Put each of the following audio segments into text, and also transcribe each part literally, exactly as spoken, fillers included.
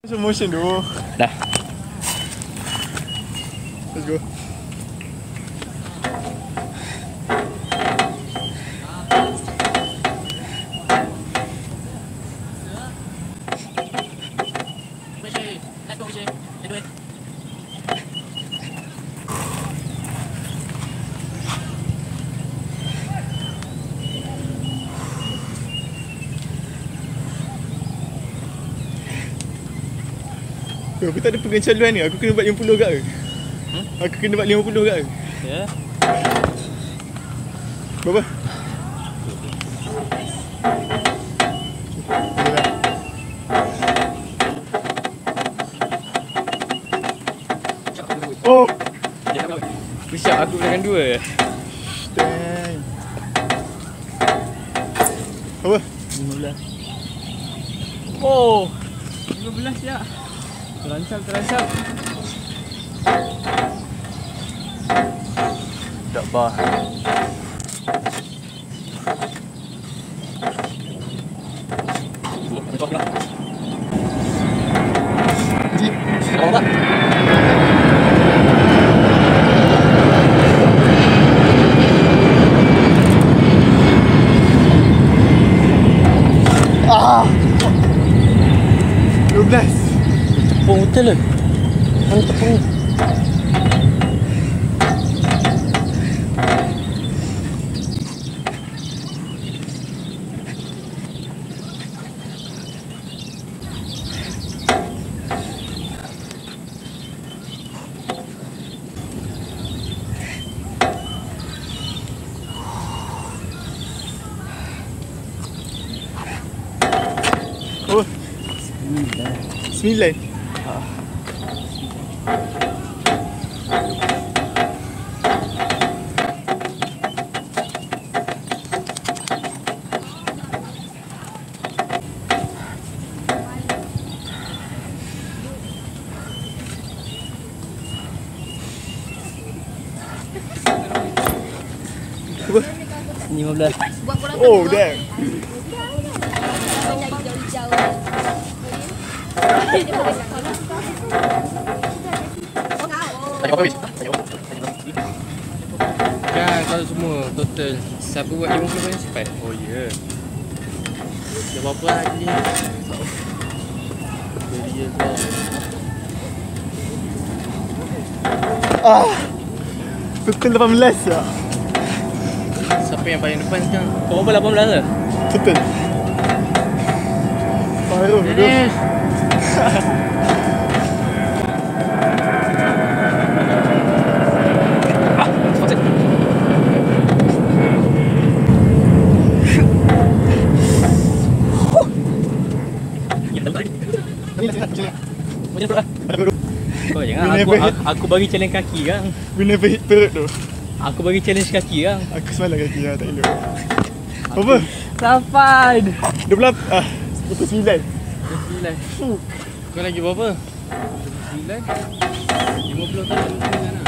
Slow motion dulu. Dah. Let's go. Oh, aku tak ada pengecaluan ni. Aku kena buat lima puluh kat ke? Hmm? Aku kena buat lima puluh kat ke? Ya. Berapa? Oh! Push-up aku dengan dua. Damn. Apa? lima belas. Oh! lima belas ya. Terancam, terancam. Tak bah. Buat apa? Ji. Apa? Ah! dua belas. Tepung betul lah. Mana tepung? Oh. Sembilan. Apa? lima belas. Oh, damn. Kan kalau semua total siapa buat lima puluh yang cepat? Oh ya. Yeah. Dah berapa lagi ni? Jadi je tu. Ah. Total lapan belas ya. Siapa yang paling depan sekarang? Kau berapa lapan belas ke? Total. Baru Dennis. Kau jangan aku, aku, aku bagi challenge kaki kan. We never hit perut tu. Aku bagi challenge kaki kan. Aku semalam kaki lah, tak elok. Apa? Lapan. dua belas. Ah, dua puluh sembilan. dua puluh sembilan. Kau lagi berapa? dua puluh sembilan. lima puluh tak lima puluh sembilan lah.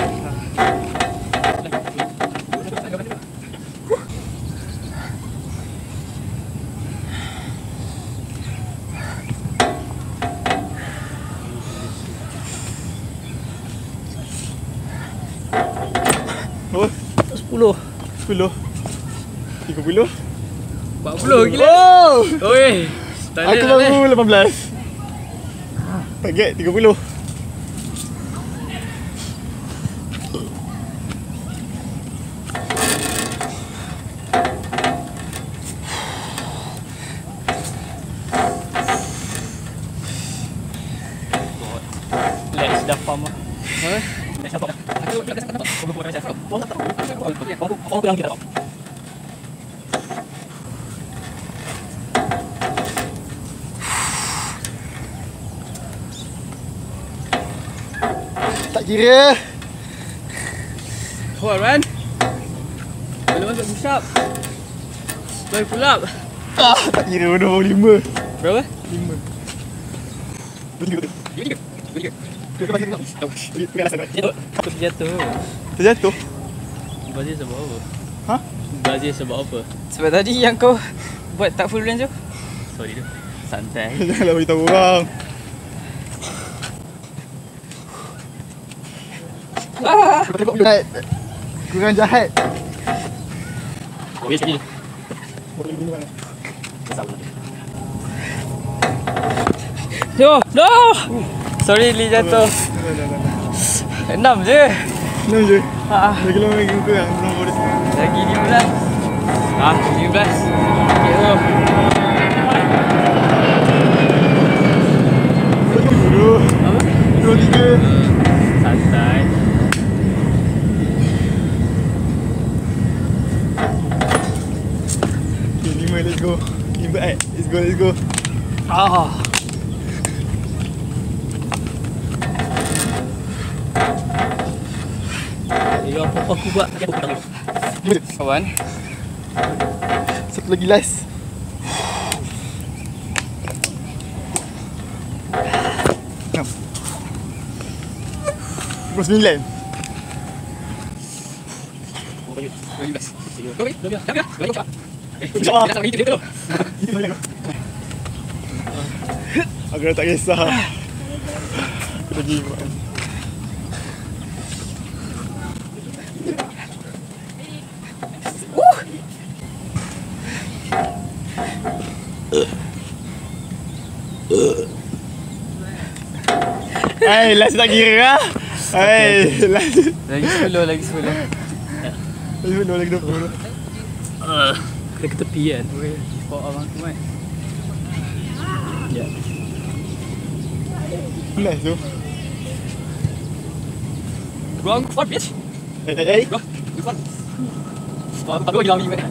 Apa? sepuluh. sepuluh. tiga puluh. empat puluh gila. Oh! Oi. Aku baru lapan belas. Target tiga puluh. Let's dah pam ah. Ha? Let's dah pam. Aku nak cakap apa? Kau buat macam apa? Kau tak tahu. Kau bilang kita tahu. Tak kira. Come on, man. Boleh masuk push up. Boleh pull up. Ah, tak kira dua puluh lima. Berapa? lima. Betul betul. Dua tiga. Dua tiga. Dua tiga pasal tak. Pergi alasan tak. Jatuh. Aku terjatuh. Terjatuh. Bazir sebab apa? Ha? Bazir sebab apa? Sebab tadi yang kau buat tak full range tu. Sorry tu. Santai. Janganlah beritahu orang. Kau tengok jahat. Kurang jahat. Boleh sekali. Yo, no. Sorry Li jatuh. Enam je. Enam je. Ha. Lagi lama lagi kurang. Belum boleh. Lagi lima belas. Ah, lima belas. Okey tu. Dua. Apa? Dua tiga. Santai. Okay, lima, let's go. Lima eh. Let's go, let's go. Ah. Ini apa aku buat? Kawan. Satu lagi last. Enam. Dua puluh sembilan. Aku dah tak kisah. Aku lagi iman. Hai, last tak kira lah. Hai, last. Lagi sepuluh, lagi sepuluh. Lagi sepuluh, lagi dua puluh. Kena ke tepi kan? Boleh bawa abang tu kan? Ya. Last tu. Wrong for bitch. Eh, eh, eh. Wrong. You want? Tapi lagi lama ni kan?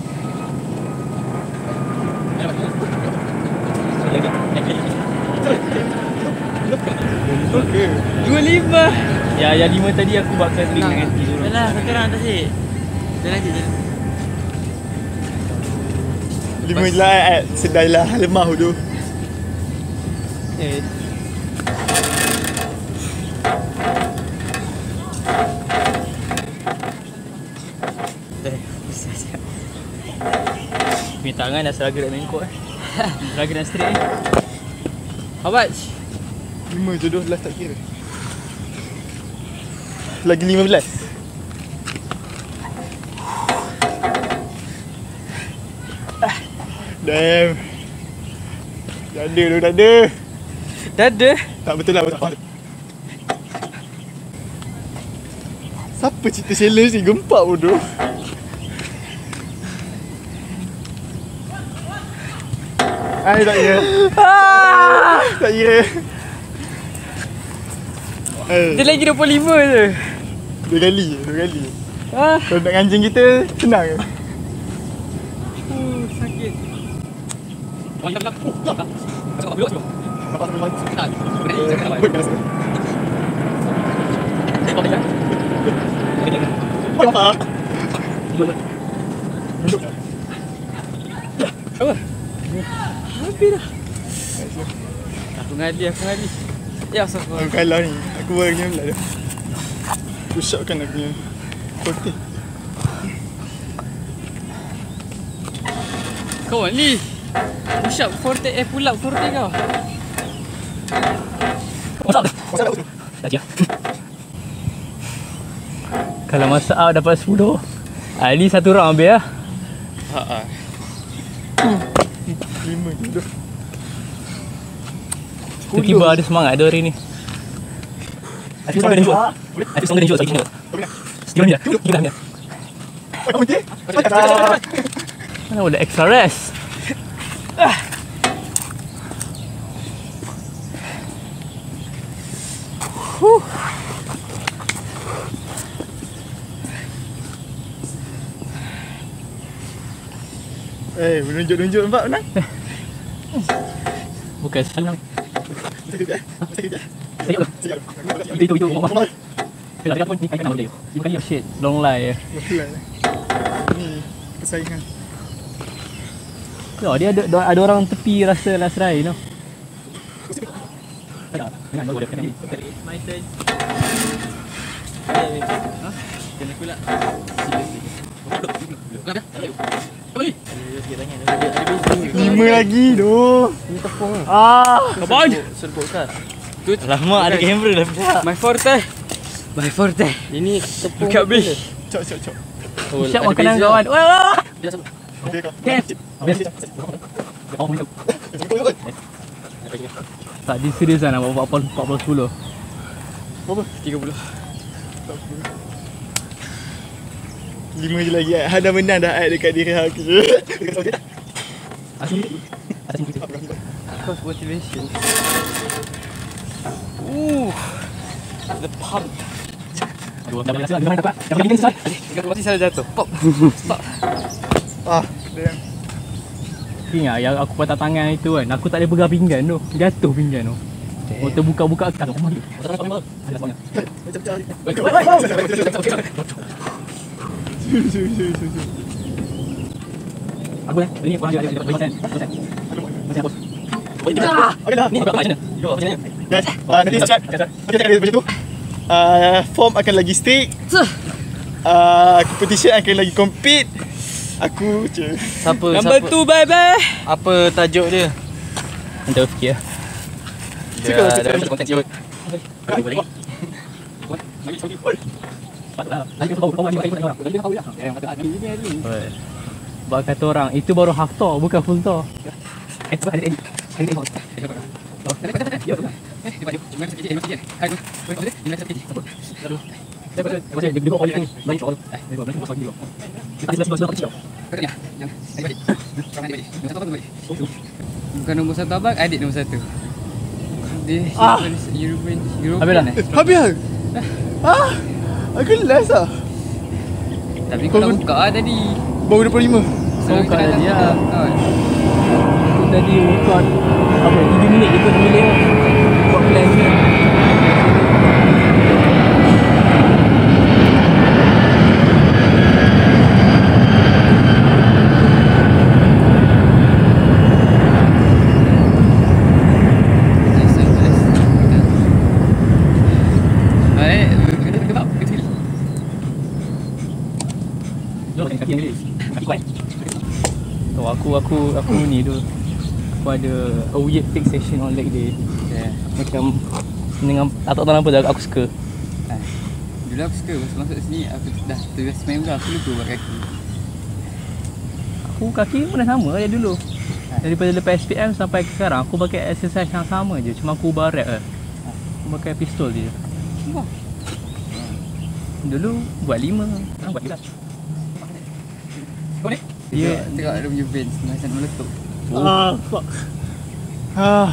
Okay. Dua lima. Ya, yang lima tadi aku buat travelling Nah, dengan tidur. dah lah, sekarang atas si. Jalan je, jalan. Lima je lah, eh. Sedai lah, lemah tu. Eh. Eh, bisa siap. Punya tangan dah seraga nak mengkok eh. Seraga dan straight ni. How much? Lima je tu, last tak kira. Lagi lima belas. Damn. Dah ada tu, dah ada. Dah ada. Tak betul lah, betul. Siapa cerita challenge ni? Gempak bodoh. Ay, tak kira. Tak kira. Eh, Dia lagi dua puluh lima je. dua kali, dua kali. Ah. Kalau nak anjing kita, senang je. Uh, sakit. Oh, tak tak. Tak. Cakap dulu sebelum. Nampak sampai mati. Tak. Buat kat sana. Tengok dia. Oh, nampak? Duduk. Apa? Habis dah. Aku ngadi, aku ngadi. Ya, astagfirullah. Aku kalah ni. Aku baru punya pula dah. Push up kan aku punya forte. Kawan ni. Push up forte, eh pull up forte kau. Masa dah tu? Dah je. Kalau masa out dapat sepuluh. Ah, ni satu round habis lah. Haa. Lima je tu. Tiba-tiba ada semangat tu hari ni. Aku stronger than you. Aku stronger than you lagi ni. Sekiranya dia. Kita dia. Kamu je? Mana boleh extra rest. Huh. Eh, menunjuk-nunjuk nampak menang? Bukan senang. Sakit tak? Sakit tak? Sekejap. Itu, itu, itu. Mahal. Kalau tak pun ni kain boleh. Lima kali. Shit, long lie. Mahal. Ni persaingan. Ya, dia ada ada orang tepi rasa last ride, you know. My turn. Ha? Kena pula. Lima lagi doh. Ini tepung Ah, Abang. Serbuk kan? Lama ada kamera dah pecah. My forte. By Forte. Ini tepung. Dekat habis. Cok cok cok. Oh, siap makanan kawan. Wah, wah. Okey kau. Tak di serius lah nak buat empat puluh sepuluh. Berapa? tiga puluh. Lima je lagi. Ada menang dah dekat diri aku. Asyik. Asyik. Cause motivation. Ooh. The pump. Aduh, dah berhasil. Gimana dapat? Dah begini Ustaz. Mesti salah jatuh. Pop. Stop. Ah, damn. Ingat yang aku patah tangan itu kan. Aku tak boleh pegang pinggan tu. Jatuh pinggan tu. Oh, terbuka-buka kan. Ada semuanya. Aku eh, ini kurang juga ada persen. Persen. Masih hapus. Okey dah. Ni berapa macam mana? Yo, macam mana? Guys, ah, nanti chat. Okey, cakap dia macam tu. Ah, form akan lagi stick. Ah, competition akan lagi compete. Aku je. Siapa? Number two, bye-bye. Apa tajuk dia? Anda fikir. Cakap lah, cakap. Konten siapa? Buat kata orang, itu baru half tour, bukan full tour. Bukan nombor satu abang, adik nombor satu. Dia Ah. European European Habis dah? eh. Habis ah. Ah, aku last ah. Tapi kau dah buka ah tadi. Baru dua puluh lima. Kau buka Selalu tadi kita lah. datang, Aku tadi record apa tiga minit je pun boleh buat plan je. So aku aku aku ni tu. Aku ada a weird fixation on leg day. Yeah. Macam dengan tak tahu kenapa dah aku suka. Ah. Dulu aku suka masa masuk sini aku dah terbiasa main bola, aku lupa buat kaki. Aku kaki pun dah sama je dulu. Daripada lepas S P M sampai sekarang aku pakai exercise yang sama je. Cuma aku ubah rep je. Aku pakai pistol je. Wah. Dulu buat lima, sekarang buat tiga belas. Kau ni? Dia tengok dia punya veins macam meletup. Ah, fuck. Ah.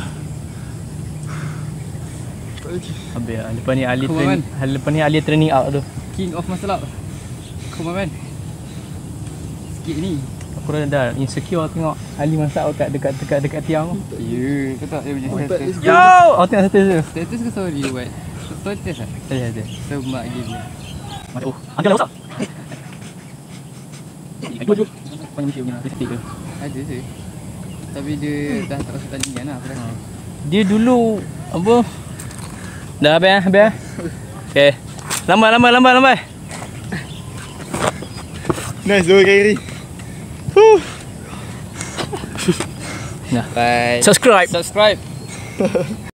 Habis lah. Lepas ni Ali Kau training, lepas ni Ali training out tu. King of muscle up. Come on man. Sikit ni. Aku dah dah insecure tengok Ali masak kat dekat dekat dekat tiang tu. Ya, yeah, kau tak dia punya status. Yo! Oh tengok status tu. Status ke story dia buat? Story test lah. Ada ada. Semak game dia. Macam oh, ada lah masak. Eh, dua dua. Kau ni mesti punya statistik ke? Ada je. Tapi dia dah tak rasa tandingan lah aku rasa. Dia dulu apa? Dah habis ah, habis ah. Okey. Lambat lambat lambat lambat. Nice dua kali. Huh. Nah. Bye. Subscribe. Subscribe.